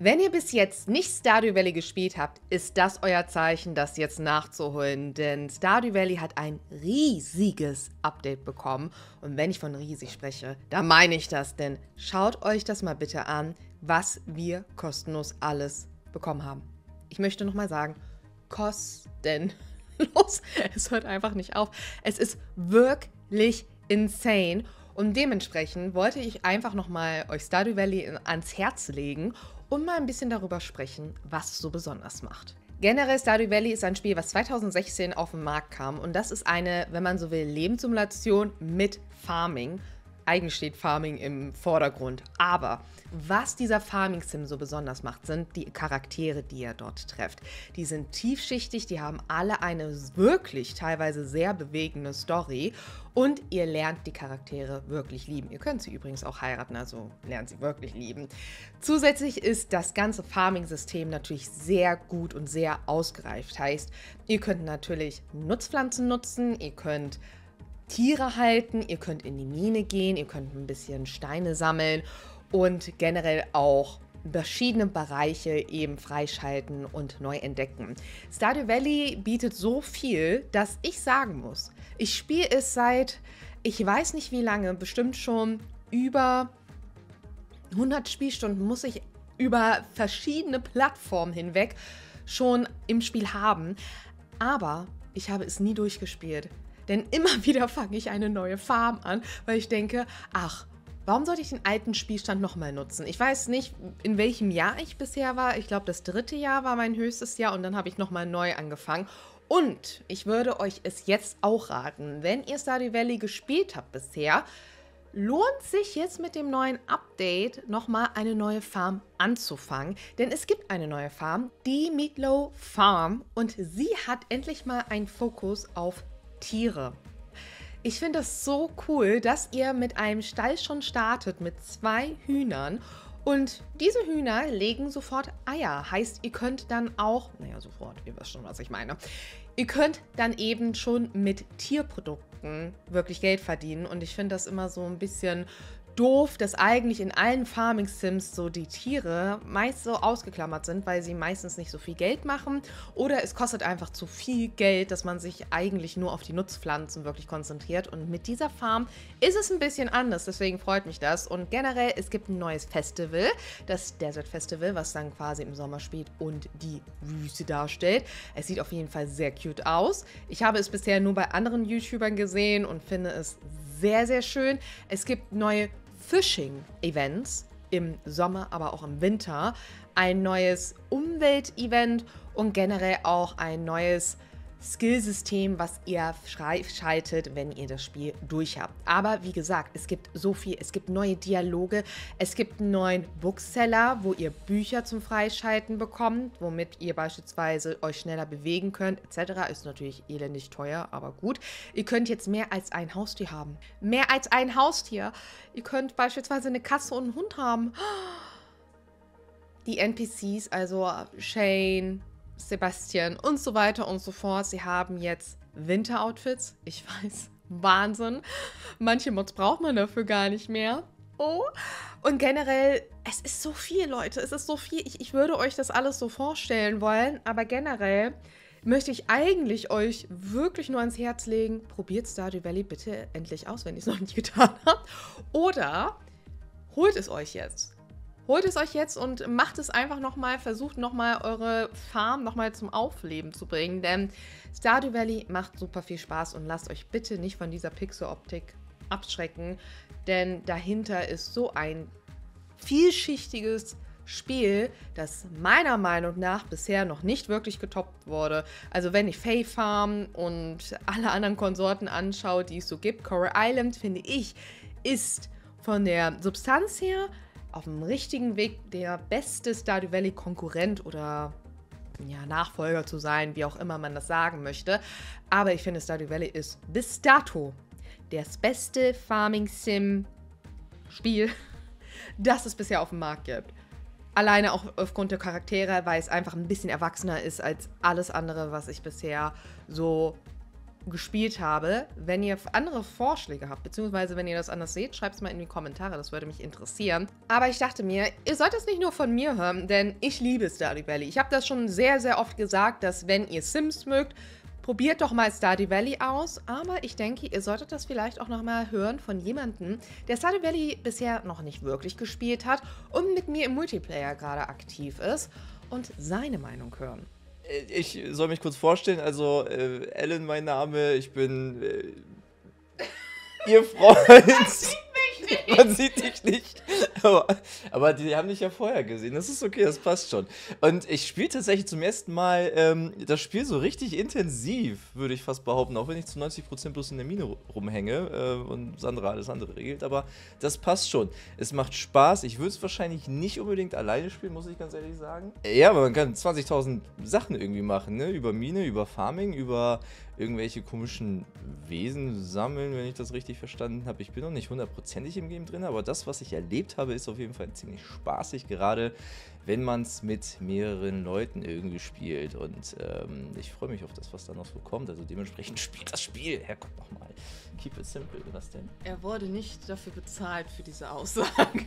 Wenn ihr bis jetzt nicht Stardew Valley gespielt habt, ist das euer Zeichen, das jetzt nachzuholen, denn Stardew Valley hat ein riesiges Update bekommen. Und wenn ich von riesig spreche, dann meine ich das, denn schaut euch das mal bitte an, was wir kostenlos alles bekommen haben. Ich möchte nochmal sagen, kostenlos. Es hört einfach nicht auf. Es ist wirklich insane. Und dementsprechend wollte ich einfach nochmal euch Stardew Valley ans Herz legen und mal ein bisschen darüber sprechen, was es so besonders macht. Generell Stardew Valley ist ein Spiel, was 2016 auf den Markt kam. Und das ist eine, wenn man so will, Lebenssimulation mit Farming. Eigentlich steht Farming im Vordergrund. Aber was dieser Farming-Sim so besonders macht, sind die Charaktere, die ihr dort trefft. Die sind tiefschichtig, die haben alle eine wirklich teilweise sehr bewegende Story. Und ihr lernt die Charaktere wirklich lieben. Ihr könnt sie übrigens auch heiraten, also lernt sie wirklich lieben. Zusätzlich ist das ganze Farming-System natürlich sehr gut und sehr ausgereift. Heißt, ihr könnt natürlich Nutzpflanzen nutzen, ihr könnt Tiere halten, ihr könnt in die Mine gehen, ihr könnt ein bisschen Steine sammeln und generell auch verschiedene Bereiche eben freischalten und neu entdecken. Stardew Valley bietet so viel, dass ich sagen muss, ich spiele es seit, ich weiß nicht wie lange, bestimmt schon über 100 Spielstunden muss ich über verschiedene Plattformen hinweg schon im Spiel haben, aber ich habe es nie durchgespielt. Denn immer wieder fange ich eine neue Farm an, weil ich denke, ach, warum sollte ich den alten Spielstand nochmal nutzen? Ich weiß nicht, in welchem Jahr ich bisher war. Ich glaube, das 3. Jahr war mein höchstes Jahr und dann habe ich nochmal neu angefangen. Und ich würde euch es jetzt auch raten, wenn ihr Stardew Valley gespielt habt bisher, lohnt sich jetzt mit dem neuen Update nochmal eine neue Farm anzufangen. Denn es gibt eine neue Farm, die Meatloaf Farm, und sie hat endlich mal einen Fokus auf Tiere. Ich finde es so cool, dass ihr mit einem Stall schon startet mit 2 Hühnern und diese Hühner legen sofort Eier. Heißt, ihr könnt dann auch, naja, sofort, ihr wisst schon, was ich meine. Ihr könnt dann eben schon mit Tierprodukten wirklich Geld verdienen und ich finde das immer so ein bisschen doof, dass eigentlich in allen Farming-Sims so die Tiere meist so ausgeklammert sind, weil sie meistens nicht so viel Geld machen oder es kostet einfach zu viel Geld, dass man sich eigentlich nur auf die Nutzpflanzen wirklich konzentriert. Und mit dieser Farm ist es ein bisschen anders, deswegen freut mich das. Und generell, es gibt ein neues Festival, das Desert Festival, was dann quasi im Sommer spielt und die Wüste darstellt. Es sieht auf jeden Fall sehr cute aus. Ich habe es bisher nur bei anderen YouTubern gesehen und finde es sehr, sehr schön. Es gibt neue Fishing-Events im Sommer, aber auch im Winter. Ein neues Umwelt-Event und generell auch ein neues Skillsystem, was ihr schaltet, wenn ihr das Spiel durch habt. Aber wie gesagt, es gibt so viel. Es gibt neue Dialoge, es gibt einen neuen Bookseller, wo ihr Bücher zum Freischalten bekommt, womit ihr beispielsweise euch schneller bewegen könnt, etc. Ist natürlich elendig teuer, aber gut. Ihr könnt jetzt mehr als ein Haustier haben. Mehr als ein Haustier. Ihr könnt beispielsweise eine Katze und einen Hund haben. Die NPCs, also Shane, Sebastian und so weiter und so fort. Sie haben jetzt Winteroutfits. Ich weiß, Wahnsinn. Manche Mods braucht man dafür gar nicht mehr. Oh. Und generell, es ist so viel, Leute. Es ist so viel. Ich würde euch das alles so vorstellen wollen, aber generell möchte ich eigentlich euch wirklich nur ans Herz legen, probiert Stardew Valley bitte endlich aus, wenn ihr es noch nicht getan habt. Oder holt es euch jetzt. Holt es euch jetzt und macht es einfach nochmal, versucht nochmal eure Farm nochmal zum Aufleben zu bringen, denn Stardew Valley macht super viel Spaß und lasst euch bitte nicht von dieser Pixel-Optik abschrecken, denn dahinter ist so ein vielschichtiges Spiel, das meiner Meinung nach bisher noch nicht wirklich getoppt wurde. Also wenn ich Fae Farm und alle anderen Konsorten anschaue, die es so gibt, Coral Island, finde ich, ist von der Substanz her auf dem richtigen Weg, der beste Stardew Valley-Konkurrent oder ja, Nachfolger zu sein, wie auch immer man das sagen möchte. Aber ich finde, Stardew Valley ist bis dato das beste Farming-Sim-Spiel, das es bisher auf dem Markt gibt. Alleine auch aufgrund der Charaktere, weil es einfach ein bisschen erwachsener ist als alles andere, was ich bisher so gespielt habe. Wenn ihr andere Vorschläge habt, beziehungsweise wenn ihr das anders seht, schreibt es mal in die Kommentare, das würde mich interessieren. Aber ich dachte mir, ihr sollt es nicht nur von mir hören, denn ich liebe Stardew Valley. Ich habe das schon sehr, sehr oft gesagt, dass wenn ihr Sims mögt, probiert doch mal Stardew Valley aus. Aber ich denke, ihr solltet das vielleicht auch noch mal hören von jemandem, der Stardew Valley bisher noch nicht wirklich gespielt hat und mit mir im Multiplayer gerade aktiv ist und seine Meinung hören. Ich soll mich kurz vorstellen, also Ellen mein Name, ich bin ihr Freund. Man sieht dich nicht. Aber die haben dich ja vorher gesehen, das ist okay, das passt schon. Und ich spiele tatsächlich zum ersten Mal das Spiel so richtig intensiv, würde ich fast behaupten, auch wenn ich zu 90% bloß in der Mine rumhänge und Sandra alles andere regelt, aber das passt schon. Es macht Spaß, ich würde es wahrscheinlich nicht unbedingt alleine spielen, muss ich ganz ehrlich sagen. Ja, aber man kann 20.000 Sachen irgendwie machen, ne? Über Mine, über Farming, über irgendwelche komischen Wesen sammeln, wenn ich das richtig verstanden habe. Ich bin noch nicht hundertprozentig im Game drin, aber das, was ich erlebt habe, ist auf jeden Fall ziemlich spaßig, gerade wenn man es mit mehreren Leuten irgendwie spielt. Und ich freue mich auf das, was da noch so kommt. Also dementsprechend spielt das Spiel. Ja, guck noch mal. Keep it simple. Was denn? Er wurde nicht dafür bezahlt für diese Aussage.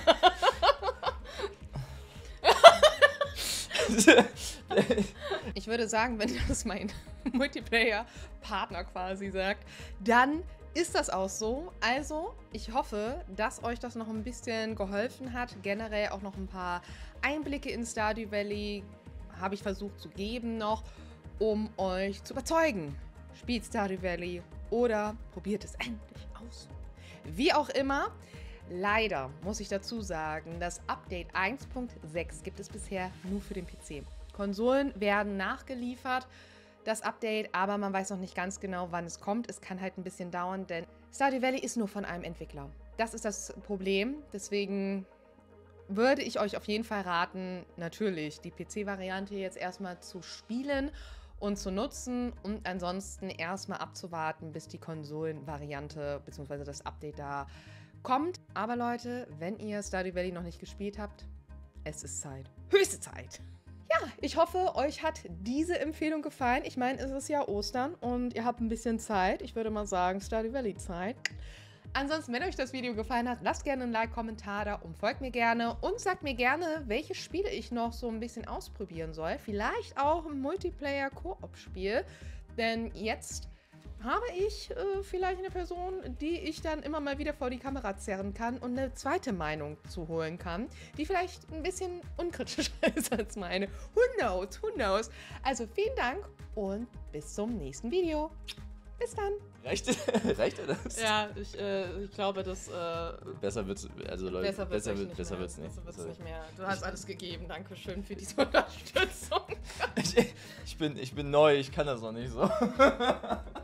Ich würde sagen, wenn das mein Multiplayer-Partner quasi sagt, dann ist das auch so. Also, ich hoffe, dass euch das noch ein bisschen geholfen hat. Generell auch noch ein paar Einblicke in Stardew Valley habe ich versucht zu geben noch, um euch zu überzeugen. Spielt Stardew Valley oder probiert es endlich aus. Wie auch immer, leider muss ich dazu sagen, das Update 1.6 gibt es bisher nur für den PC. Konsolen werden nachgeliefert, das Update, aber man weiß noch nicht ganz genau, wann es kommt. Es kann halt ein bisschen dauern, denn Stardew Valley ist nur von einem Entwickler. Das ist das Problem, deswegen würde ich euch auf jeden Fall raten, natürlich die PC-Variante jetzt erstmal zu spielen und zu nutzen und ansonsten erstmal abzuwarten, bis die Konsolen-Variante bzw. das Update da kommt. Aber Leute, wenn ihr Stardew Valley noch nicht gespielt habt, es ist Zeit. Höchste Zeit! Ja, ich hoffe, euch hat diese Empfehlung gefallen. Ich meine, es ist ja Ostern und ihr habt ein bisschen Zeit. Ich würde mal sagen, Stardew Valley Zeit. Ansonsten, wenn euch das Video gefallen hat, lasst gerne ein Like, Kommentar da und folgt mir gerne. Und sagt mir gerne, welche Spiele ich noch so ein bisschen ausprobieren soll. Vielleicht auch ein Multiplayer-Koop-Spiel. Denn jetzt habe ich vielleicht eine Person, die ich dann immer mal wieder vor die Kamera zerren kann und eine zweite Meinung zu holen kann, die vielleicht ein bisschen unkritischer ist als meine. Who knows, who knows. Also vielen Dank und bis zum nächsten Video. Bis dann. Reicht das? Ja, ich glaube, dass besser wird's, also Leute, besser wird's nicht. Besser wird's nicht mehr. Du hast alles gegeben. Dankeschön für diese Unterstützung. Ich bin neu, ich kann das noch nicht so.